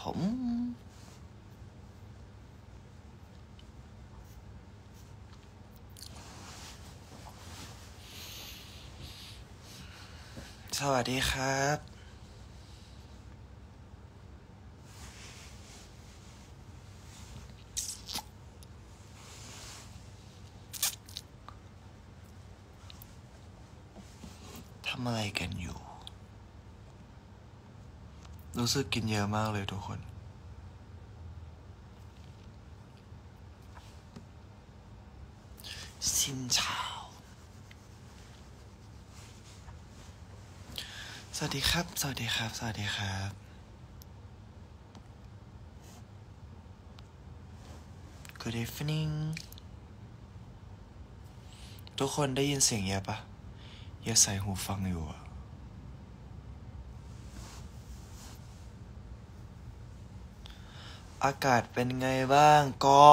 ผมสวัสดีครับทำอะไรกันอยู่รู้สึกกินเยอะมากเลยทุกคนซินเช้าสวัสดีครับสวัสดีครับสวัสดีครับ Good evening ทุกคนได้ยินเสียงเยอะปะเยอะใส่หูฟังอยู่อะอากาศเป็นไงบ้างก็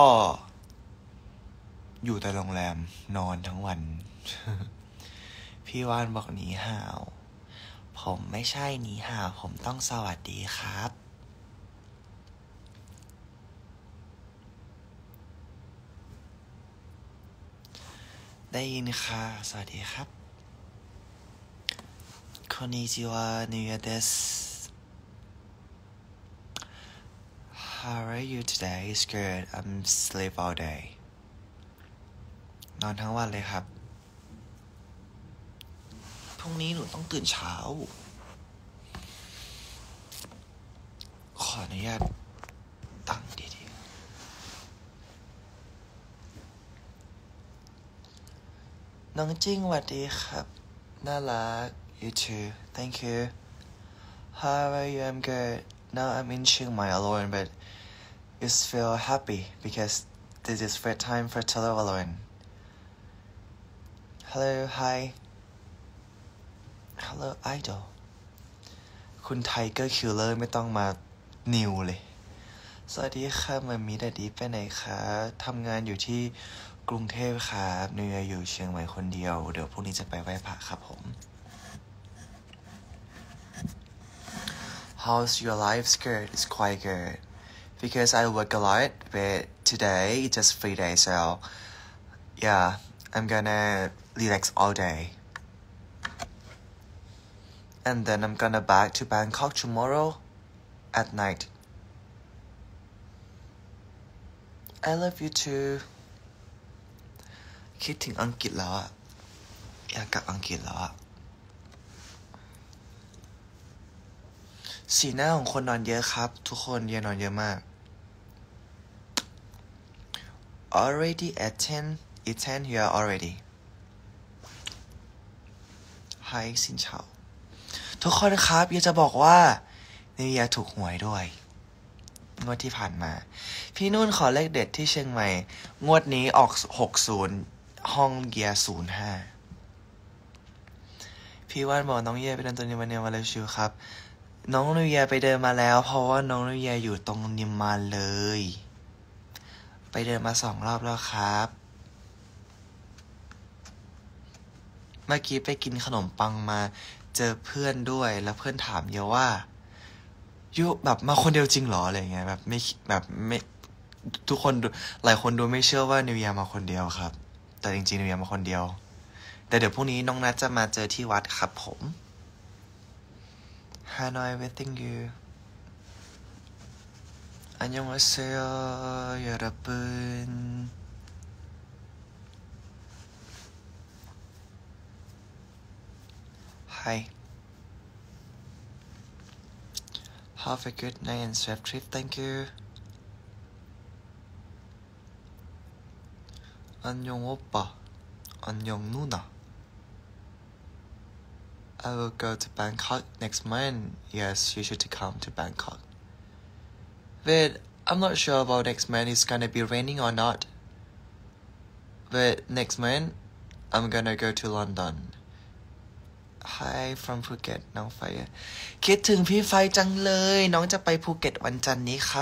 อยู่แต่โรงแรมนอนทั้งวัน พี่วานบอกหนีห่าวผมไม่ใช่หนีห่าวผมต้องสวัสดีครับได้ยินค่ะสวัสดีครับこんにちはニューです How are you today? It's good. I'm sleep all day. นอนทั้งวันเลยครับพรุ่งนี้หนูต้องตื่นเช้าขออนุญาตตั้งดีๆน้องจิ้งสวัสดีครับน่ารัก You too. Thank you. How are you? I'm good. Now I'm in Chiang Mai alone, but it's feel happy because this is first time for Telo alone. Hello, hi. Hello, idol. คุณไทเกอร์คิลเลอร์ไม่ต้องมานิวเลยสวัสดีค่ะมามีดาดีไปไหนคะทำงานอยู่ที่กรุงเทพครับนิวอยู่เชียงใหม่คนเดียวเดี๋ยวพรุ่งนี้จะไปไหว้พระครับผม How's your life skirt? It's quite good because I work a lot but today it's just free day so yeah I'm gonna relax all day and then I'm gonna back to Bangkok tomorrow at night I love you too คิดถึงอังกฤษแล้วอะอยากกลับอังกฤษแล้วอะสีหน้าของคนนอนเยอะครับทุกคนเยอะนอนเยอะมาก already at 10 it's 10 you are already hi สินเฉาทุกคนครับอยากจะบอกว่านิวเยียร์ถูกหวยด้วยงวดที่ผ่านมาพี่นุ่นขอเลขเด็ดที่เชียงใหม่งวดนี้ออก60ห้องเกียร์05พี่ว่านบอกน้องเยียไปเดินตัวนิมานเนลมาเลยชิวครับน้องนิวเยียไปเดินมาแล้วเพราะว่าน้องนิวเยียอยู่ตรงนิมมานเลยไปเดินมา2 รอบแล้วครับเมื่อกี้ไปกินขนมปังมาเจอเพื่อนด้วยแล้วเพื่อนถามเยอะว่ายูแบบมาคนเดียวจริงเหรออะไรเงี้ยแบบไม่ทุกคนหลายคนดูไม่เชื่อว่านิวเยียมาคนเดียวครับแต่จริงๆนิวเยียมาคนเดียวแต่เดี๋ยวพรุ่งนี้น้องนัทจะมาเจอที่วัดครับผมHanoi waiting you 안녕하세요 여러분 Hi Have a good night and safe trip thank you 안녕 오빠 안녕 누나 I will go to Bangkok next month. Yes, you should come to Bangkok. But I'm not sure about next month. It's gonna be raining or not. But next month, I'm gonna go to London. Hi from Phuket น้องไฟคิดถึงพี่ไฟจังเลยน้องจะไปภูเก็ตวันจันทร์นี้ครับ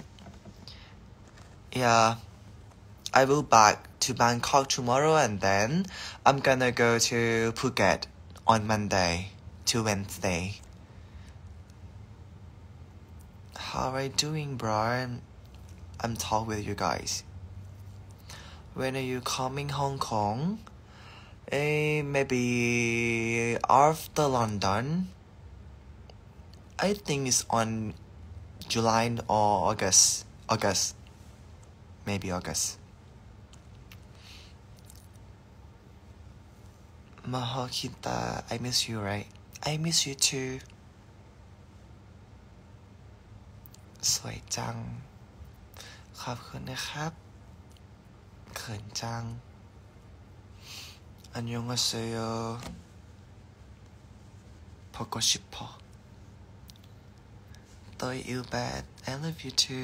Yeah, I will back to Bangkok tomorrow and then I'm gonna go to Phuket on Monday to Wednesday. How are you doing, bro? I'm talking with you guys. When are you coming Hong Kong? Maybe after London. I think it's on July or August. Maybe August. Mahokita, I miss you, right? I miss you too. สวยจัง ขอบคุณนะครับเขินจัง อันยองอาเซโย 보고 싶어. Though you bad, I love you too.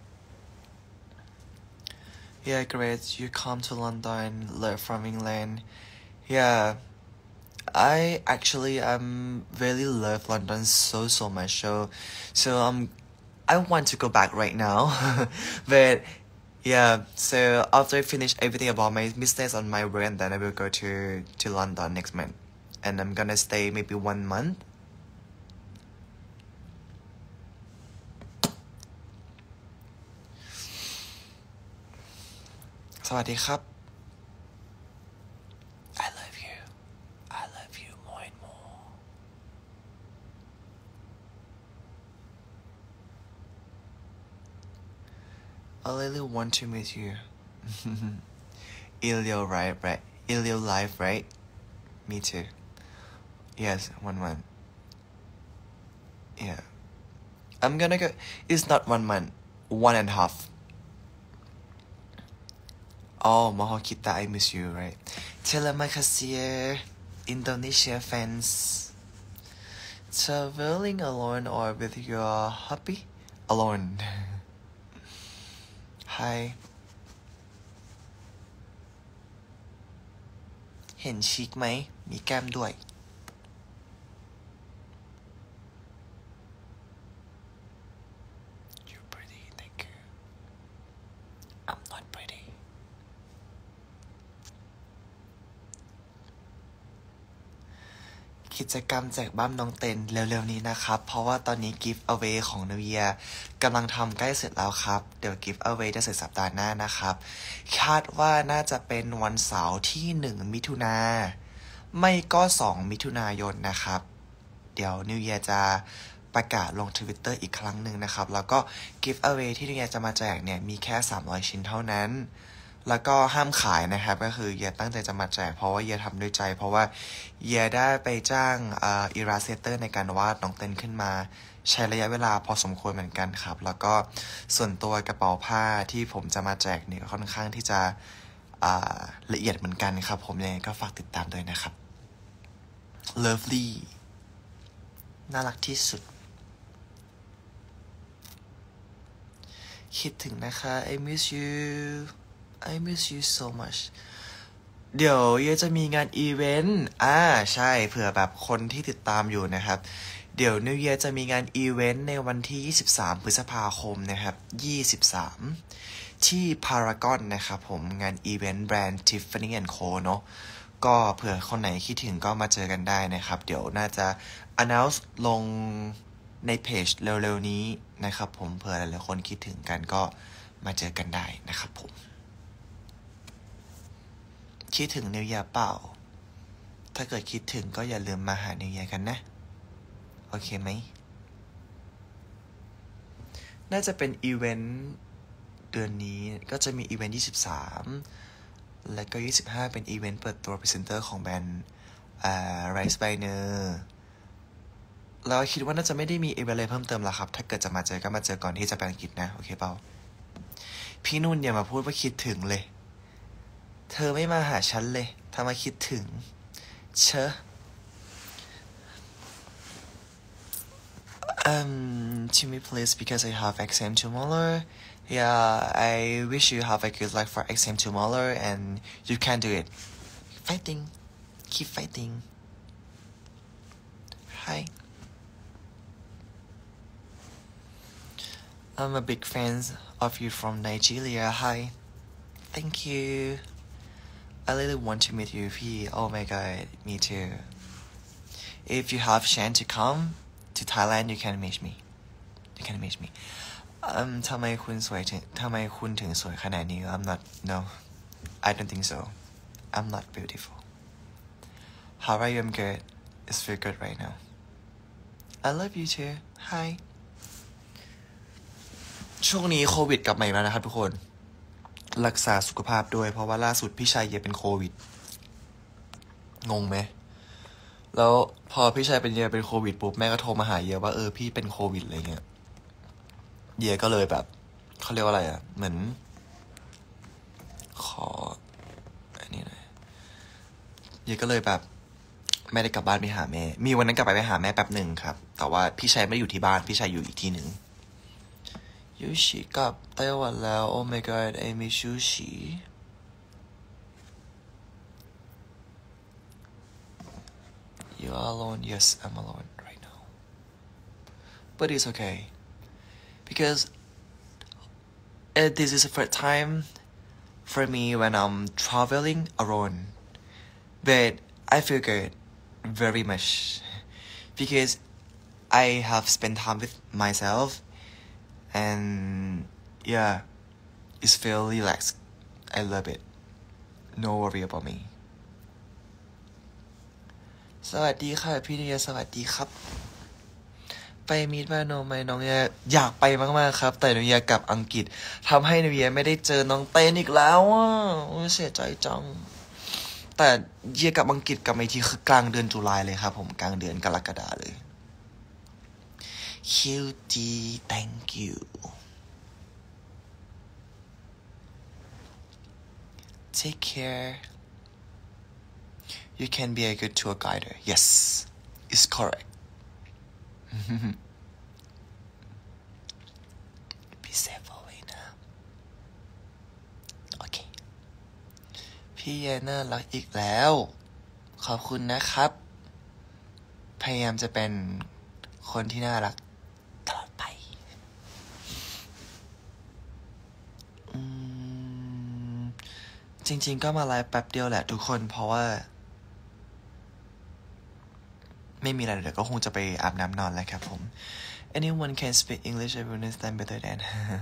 Yeah, great. You come to London, learn from England. Yeah, I actually really love London so much. So I want to go back right now. But yeah, so after I finish everything about my mistakes on my work, and then I will go to London next month, and I'm gonna stay maybe 1 month. Sawadee-krap. I love you. I love you more and more. I really want to meet you. Ilio, right? Ilio live, right? Me too. Yes, 1 month. Yeah. I'm gonna go. It's not 1 month. 1.5. Oh, Mahokita, I miss you, right? Terima kasih, Indonesia fans. Traveling alone or with your hubby? Alone. Hi. เห็นชิคไหม มีแก้มด้วย You're pretty, thank you. I'm not pretty. กิจกรรมแจกบ้ามน้องเต็นเร็วๆนี้นะครับเพราะว่าตอนนี้ Give Away ของ New Year กำลังทำใกล้เสร็จแล้วครับเดี๋ยว Give Away จะเสร็จสัปดาห์หน้านะครับคาดว่าน่าจะเป็นวันเสาร์ที่1 มิถุนาไม่ก็2 มิถุนายนนะครับเดี๋ยว New Year จะประกาศลง Twitter อีกครั้งหนึ่งนะครับแล้วก็ Give Away ที่ New Year จะมาแจกเนี่ยมีแค่300 ชิ้นเท่านั้นแล้วก็ห้ามขายนะครับก็คือเยียตั้งใจจะมาแจกเพราะว่าเยียทำด้วยใจเพราะว่าเยียได้ไปจ้างอิลลัสเตเตอร์ในการวาดน้องเต้นขึ้นมาใช้ระยะเวลาพอสมควรเหมือนกันครับแล้วก็ส่วนตัวกระเป๋าผ้าที่ผมจะมาแจกเนี่ยค่อนข้างที่จะละเอียดเหมือนกันครับผมยังไงก็ฝากติดตามด้วยนะครับ Lovely น่ารักที่สุดคิดถึงนะคะ I miss you so much เดี๋ยวเยจะมีงานอีเวนต์ใช่เผื่อแบบคนที่ติดตามอยู่นะครับเดี๋ยว New Year จะมีงานอีเวนต์ในวันที่23 พฤษภาคมนะครับ23ที่พารากอนนะครับผมงานอีเวนต์แบรนด์ Tiffany & Co เนาะก็เผื่อคนไหนคิดถึงก็มาเจอกันได้นะครับเดี๋ยวน่าจะ announce ลงในเพจเร็วๆนี้นะครับผมเผื่อหลายๆคนคิดถึงกันก็มาเจอกันได้นะครับผมคิดถึงนิวเยียร์เปล่าถ้าเกิดคิดถึงก็อย่าลืมมาหานิวเยียร์กันนะโอเคไหมน่าจะเป็นอีเวนต์เดือนนี้ก็จะมีอีเวนต์23แล้วก็25เป็นอีเวนต์เปิดตัวพรีเซนเตอร์ของแบรนด์Rice by Ner แล้วคิดว่าน่าจะไม่ได้มีอีเวนต์อะไรเพิ่มเติมแล้วครับถ้าเกิดจะมาเจอก็มาเจอก่อนที่จะไปอังกฤษนะโอเคเปล่าพี่นุ่นอย่ามาพูดว่าคิดถึงเลยเธอไม่มาหาฉันเลยทำไมคิดถึงเชอะ to me please because I have exam tomorrow. Yeah, I wish you have a good luck for exam tomorrow and you can do it. Fighting. Keep fighting. Hi. I'm a big fan of you from Nigeria. Hi. Thank you. I really want to meet you, P. Oh my god, me too. If you have chance to come to Thailand, you can meet me. you can image me ทำไมคุณถึงสวยขนาดนี้ I'm not no I don't think so I'm not beautiful how are you I'm good it's feel good right now I love you too hi ช่วงนี้โควิดกลับมาอีกแล้วนะครับทุกคนรักษาสุขภาพด้วยเพราะว่าล่าสุดพี่ชายเยเป็นโควิดงงไหมแล้วพอพี่ชายเป็นโควิดปุ๊บแม่ก็โทรมาหาเยว่าพี่เป็นโควิดอะไรเงี้ยเยก็เลยแบบเขาเรียกว่าอะไรเหมือนขออันนี้หน่อยเยก็เลยแบบไม่ได้กลับบ้านไปหาแม่มีวันนั้นกลับไปหาแม่แป๊บหนึ่งครับแต่ว่าพี่ชายไม่ได้อยู่ที่บ้านพี่ชายอยู่อีกที่หนึ่งยูชิกลับไต้หวันแล้ว Oh my god I miss Yushi You are alone yes I'm alone right now but it's okay because this is the first time for me when I'm traveling alone but I feel good very much because I have spent time with myself and yeah it's feel relaxed I love it no worry about me สวัสดีค่ะพี่นิยาสวัสดีครับไปมีดบ้านโนไหมน้องเนียอยากไปมากๆครับแต่นิยากลับอังกฤษทำให้นิยไม่ได้เจอน้องเต้นอีกแล้วเสียใจจังแต่เยียกลับอังกฤษกลับมาทีคือกลางเดือนตุลาเลยครับผมกลางเดือนกรกฎาเลย Cutie thank you take care you can be a good tour guide yes it's correct be safe always นะโอเคพี่เยน่ารักอีกแล้วขอบคุณนะครับพยายามจะเป็นคนที่น่ารักตลอดไปจริงๆก็มาไลฟ์แป๊บเดียวแหละทุกคนเพราะว่าไม่มีอะไรเดี๋ยวก็คงจะไปอาบน้ำนอนแล้วครับผม Anyone can speak English I understand better than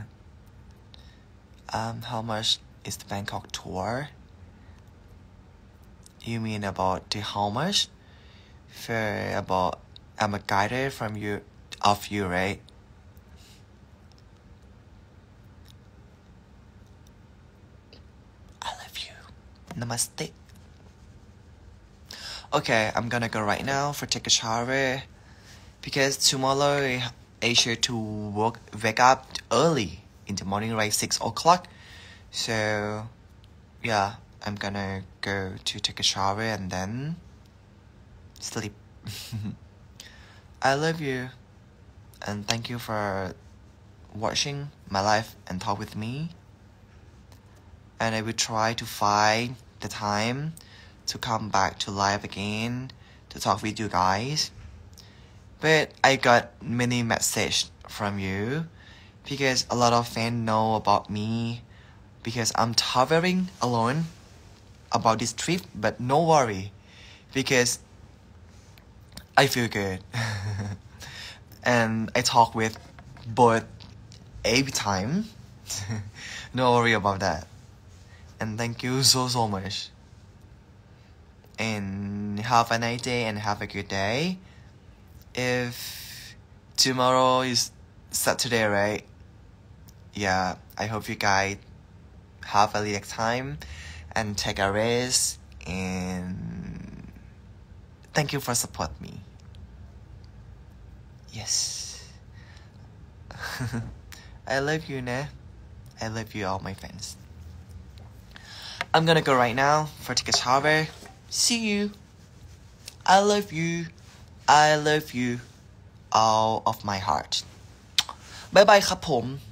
how much is the Bangkok tour you mean about the how much for about I'm a guide from you of you right I love you namaste okay I'm gonna go right now for take a shower because tomorrow I sure to wake up early in the morning like 6 o'clock so yeah I'm gonna go to take a shower and then sleep I love you and thank you for watching my life and talk with me and I will try to find the time to come back to live again to talk with you guys but I got many messages from you because a lot of fans know about me because I'm traveling alone about this trip but no worry because I feel good and I talk with both every time no worry about that and thank you so much and have a nice day and have a good day if tomorrow is Saturday right yeah I hope you guys have a relaxed time and take a rest and thank you for support me yes I love you nah I love you all my friends I'm gonna go right now for take a shower see you I love you I love you all of my heart บ๊ายบายครับผม